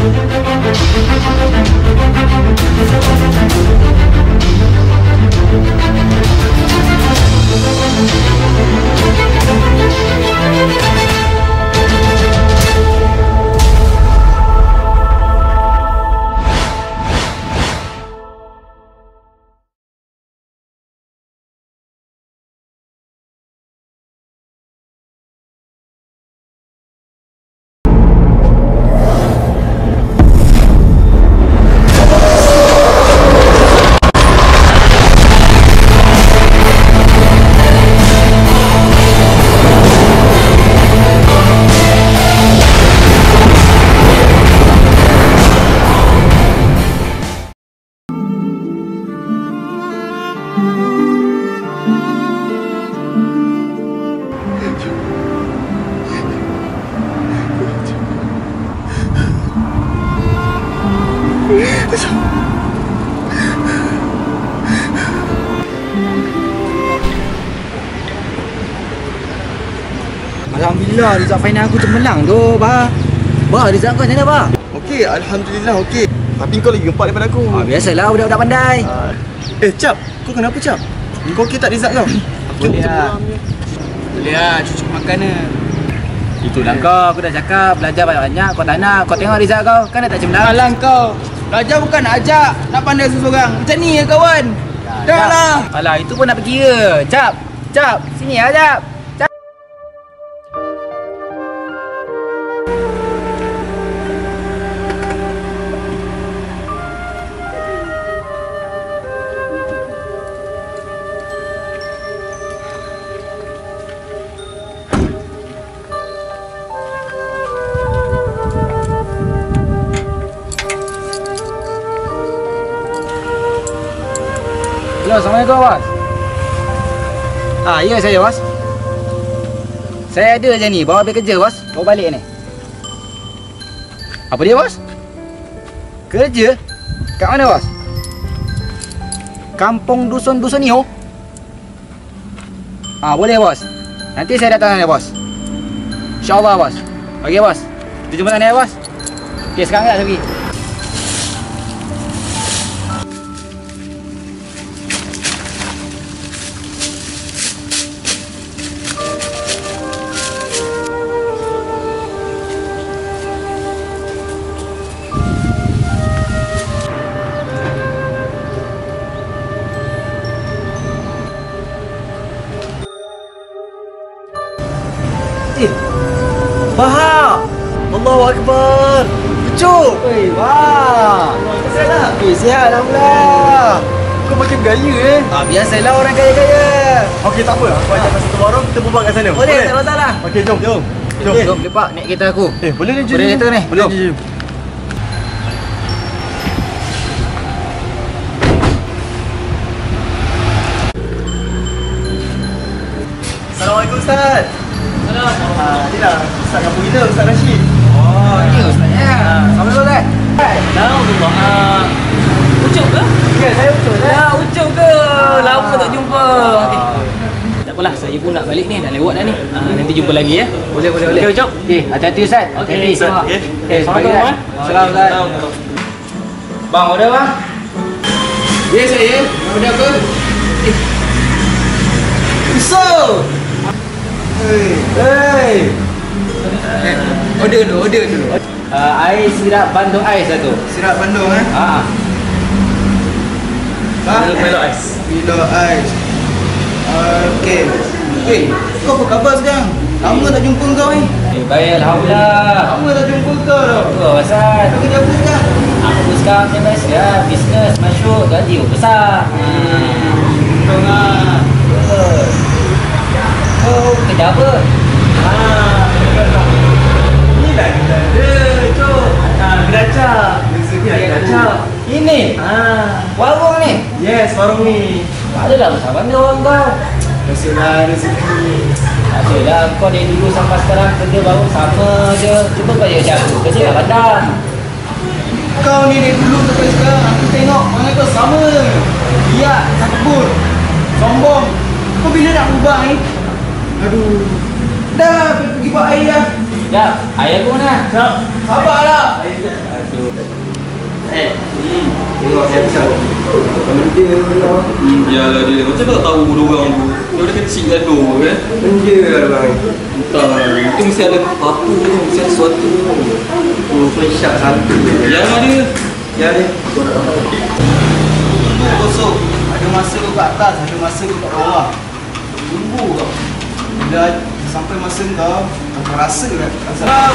Alhamdulillah, result final aku cemerlang tu, bah. Bah, result kau macam mana, bah? Okey, alhamdulillah okey. Tapi kau lagi gempak daripada aku. Biasalah budak-budak pandai. Cap, kau kenapa Cap? Kau okey tak result kau? Boleh lah. Boleh lah, cucuk makan ni. Itulah kau, aku dah cakap belajar banyak-banyak, kau tak nak. Kau tengok result kau, kan dah tak cemerlang. Alah kau, belajar bukan nak ajak, nak pandai seseorang. Macam ni ya kawan. Dah lah. Alah, itu pun nak berkira. Cap, sini lah Cap. Hello, Assalamualaikum bos. Ya saya bos. Saya ada je ni, bawa habis kerja bos. Bawa balik ni. Apa dia bos? Kerja? Kat mana bos? Kampung Dusun-Dusun Iho? Boleh bos. Nanti saya datang sana bos. InsyaAllah bos. Okey bos. Kita jumpa sana ya bos. Okey, sekarang tak saya pergi. Bahak! Allahu Akbar! Pucuk! Wah! Sihat tak? Sihat Alhamdulillah. Kau makin gaya Biasalah orang kaya-kaya. Okey, tak apa. Aku ajak masuk ke warung, kita berbual kat sana. Boleh, tak masalah. Okey, jom. Jom lepak naik kereta aku. Boleh ni, jom. Boleh kereta ni. Boleh, Jom. jom. Assalamualaikum Ustaz. Ni lah Ustaz kampung kita, Ustaz Rashid. Ni ustaznya. Assalamualaikum Ustaz. Alhamdulillah. Ucup ke? Ya, saya betul. Ucup ke? Lama tak jumpa. Okay. Tak apalah, saya pun nak balik ni, dah lewat dah ni. Nanti jumpa lagi ya. Boleh. Okey, Ucup. Okey, hati-hati Ustaz. Okey, Hati-hati. Ustaz. Assalamualaikum. Assalamualaikum. Bang, order bang. Ya saya. Order apa? Usau! Hey! Order dulu. Air sirap Bandung ais satu. Sirap Bandung Milo ais. Milo ais. Okey. Kau apa khabar sekarang? Lama tak jumpa kau ni. Baik, Alhamdulillah. Lama tak jumpa kau dah. Apa pasal? Kau kerja apa sekarang? Aku sekarang saya biasa bisnes masuk gaji besar. Tengah. Kau kerja apa? Ni dah kita ada, Cok. Kedai cap. Rezeki ada kedai cap. Ini? Warung ni? Yes, warung ni. Adalah bersama ni orang kau. Biasalah rezeki. Adalah kau dari dulu sampai sekarang kerja baru sama je. Cuba kau je macam aku. Kerja kat bandar. Kau ni dari dulu sampai sekarang aku tengok mana kau sama. Lihat, takbur. Sombong. Kau bila nak ubah ni? Aduh. Dah pergi buat air dah. Sekejap, ayah aku mana? Sabarlah. Aduh. Tengok saya besar. Benda lah. Yalah dia. Macam tak tahu diorang tu. Dia dah kecil gaduh kan. Benda lah bang. Entah. Itu mesti ada apa tu. Mesti ada sesuatu. Syak satu. Yalah dia. Ya dia. Kosong. Ada masa tu kat atas, ada masa tu kat bawah. Tunggu kau. Bila sampai masa kau rasa kan? Rasa.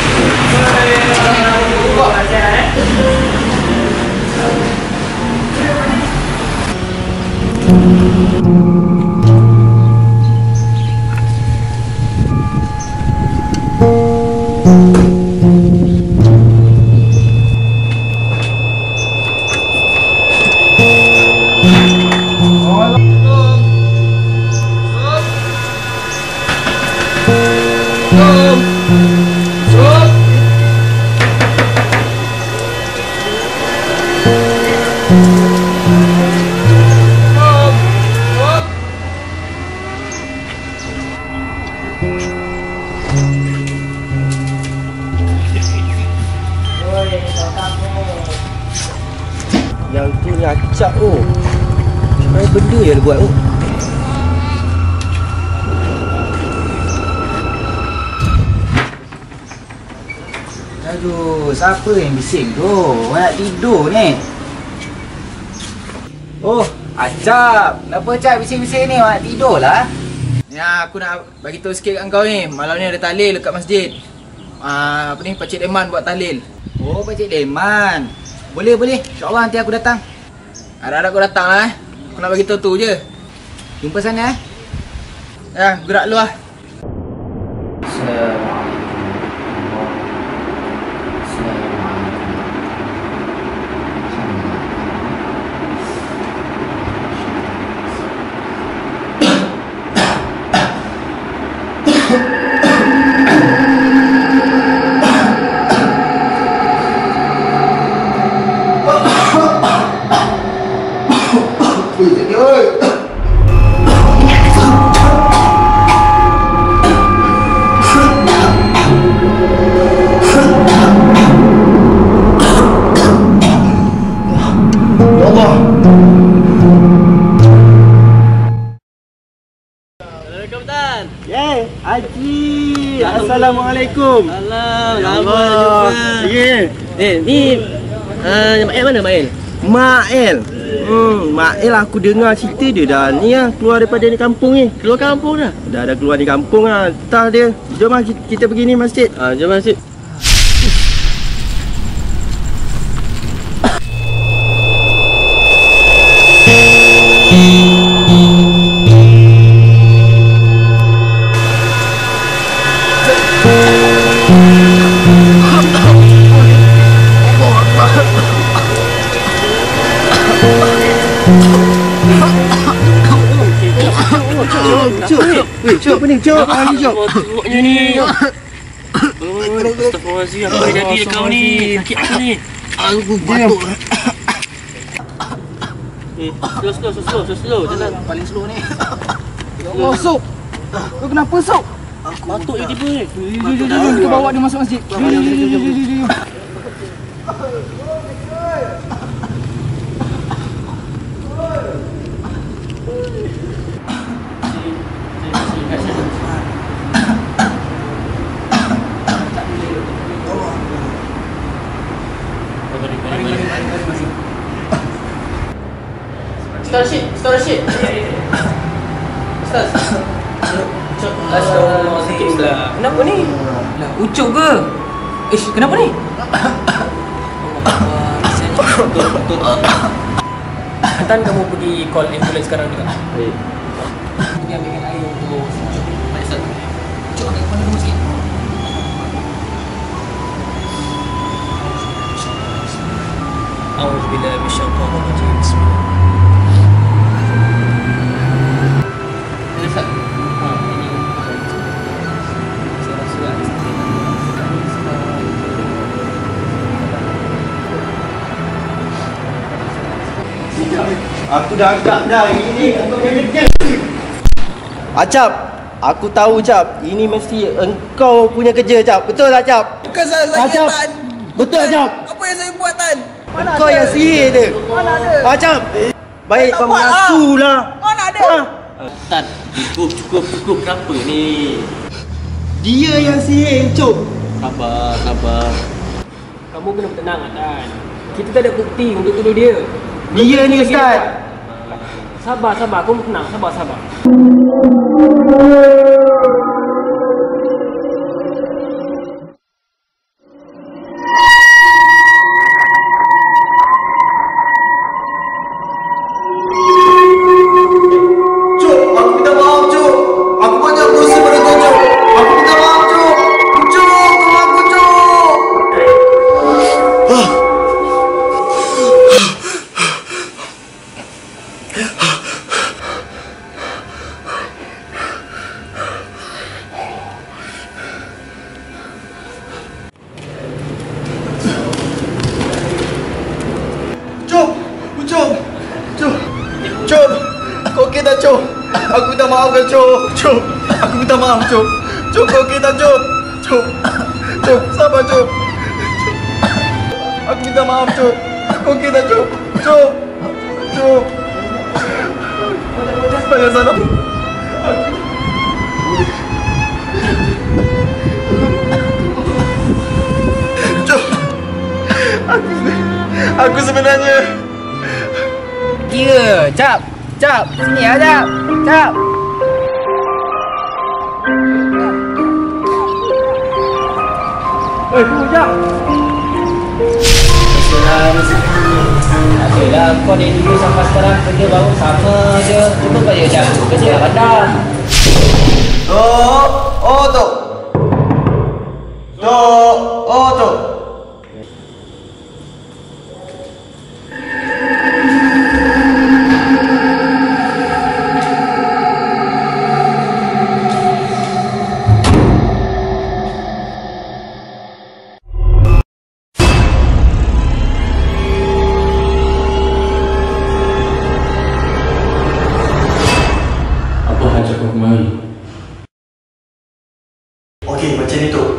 Yang tu nyacak tu. Macam benda yang dia buat tu. Aduh, siapa yang bising tu? Orang nak tidur ni. Oh, Acap. Kenapa Acap bising-bising ni? Orang nak tidur lah. Ni aku nak bagi tahu sikit kat kau ni. Malam ni ada tahlil dekat masjid. Apa ni? Pakcik Leman buat tahlil. Oh, Pakcik Leman. Boleh, boleh. InsyaAllah nanti aku datang. Harap-harap aku datang lah. Aku nak bagi tahu tu je. Jumpa sana Ya, gerak lu lah. Haji, Assalamualaikum. Lama jumpa. Ni Mael mana Mael? Mael. Mael aku dengar cerita dia dah ni lah keluar daripada ni kampung ni. Keluar kampung dah? Dah keluar di kampung lah. Entah dia. Jom lah kita pergi ni masjid. Jom masjid. Cuk, apa ni? Cuk. Tengoknya ni. Astagfirullahaladzim, apa yang jadi kau ni? Sakit apa ni? Aku batuk. Slow, jalan. Paling slow ni. Ya Allah, Sob. Kau kenapa, Sob? Batuk je tiba ni. Jom, kita bawa dia masuk masjid. Jom. Start Rashid. Ustaz. Astagfirullahaladzim. Kenapa ni? Lah, ucuk ke? Kenapa ni? Betul. Hantar kamu pergi call ambulance sekarang juga. Baik. Pergi ambilkan air untuk ucuk. Baik, Ustaz. Ucuk ambil kepala kamu sikit. A'udzubillahi minasyaitonirrajim. Bismillah. Aku dah agak dah ini aku kerja. Acap, aku tahu Cap, ini mesti engkau punya kerja Cap. Betul tak Cap? Bukan salah saya, Acap. Tan. Betul Cap. Apa Apa yang saya buat, Tan? Mana Kau ada? yang sihir dia. Mana ada? Macam baik Tak kau buat, mengaku lah. Mana ada? Tan, cukup. Kenapa ni? Dia yang sihir, Cuk. Sabar. Kamu kena tenang, Tan. Kita tak ada bukti untuk tuduh dia. Dia ni Lagi Ustaz. kuat. Sabar. Kamu tenang. Sabar. Cuk, aku minta maaf, Cuk. Aku banyak dosa pada kau, Cuk. Aku minta maaf, Cuk. Cuk, tolong aku, Cuk. Cuk, kau okey tak, Cuk? Aku minta maaf kan, Cuk. Aku minta maaf, Cuk. Cuk, kau okey tak, Cuk? Cuk, sabar, Cuk. Aku minta maaf, Cuk. Kau okey tak, Cuk? Cuk. Jangan salah. Cuk, aku sebenarnya. Kira, Cap. Sini lah, Cap. Tunggu jap. Ayolah, kau dari dulu sampai sekarang kerja baru sama je. Cuma kau je jago kerja kadang. Tok. Apa hajat kau kemari? Okey, macam ni, Tok.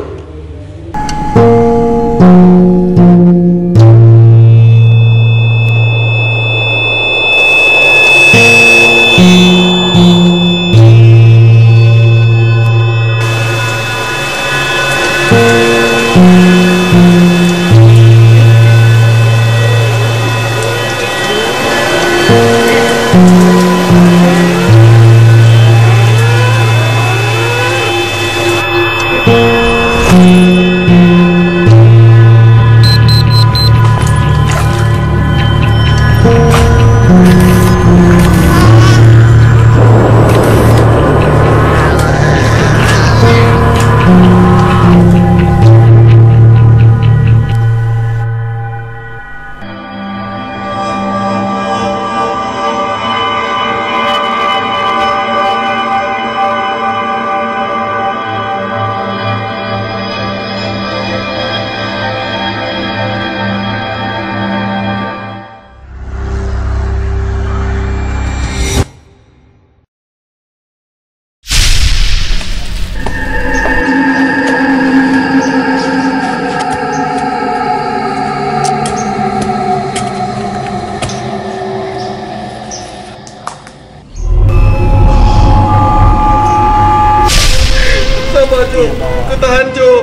Sabar, Cuk. Kau tahan, Cuk.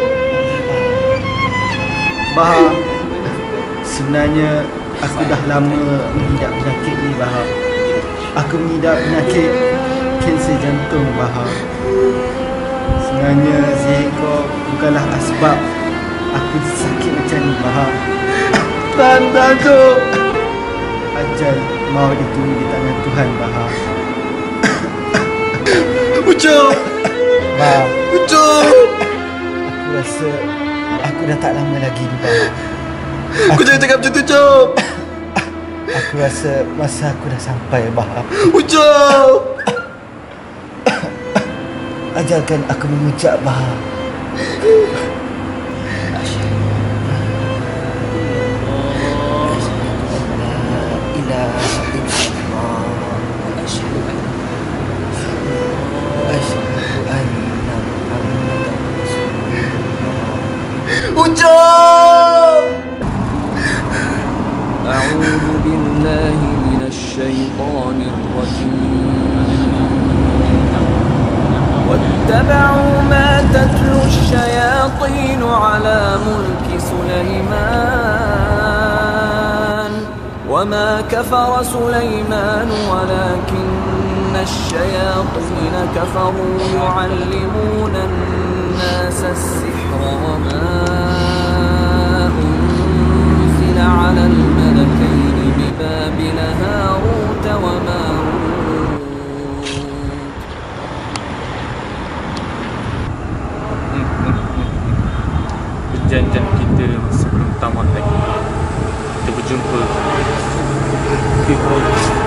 Bahar, sebenarnya aku dah lama mengidap penyakit ni, Bahar. Aku mengidap penyakit kanser jantung, Bahar. Sebenarnya sihir kau bukanlah asbab aku sakit macam ni, Bahar. Tahan, Cuk. Ajal maut itu di tangan Tuhan, Bahar. Ucap! Bahar. Ucap! Aku rasa aku dah tak lama lagi di Bahar. Aku jangan cakap macam tu, Cop. Aku rasa masa aku dah sampai, Bahar. Ucap! Ajarkan aku mengucap, Bahar. Ucap! واتبعوا ما تتلو الشياطين على ملك سليمان وما كفر سليمان ولكن الشياطين كفروا يعلمون الناس السحر وما أنزل على الملكين ببابل هاروت وماروت. Perjanjian kita sebelum tamat lagi. Kita berjumpa.